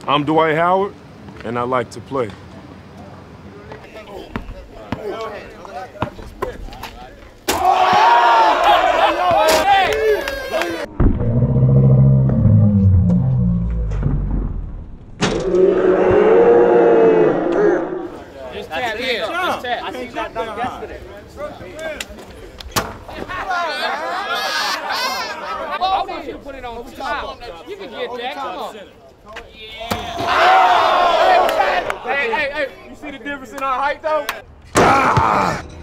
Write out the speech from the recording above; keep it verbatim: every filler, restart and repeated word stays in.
I'm Dwight Howard, and I like to play. Just tap in. Just tap. I seen that dunk yesterday. Why don't you put it on top? You can get that. Come on. Yeah. Hey, hey, hey. You see the difference in our height, though?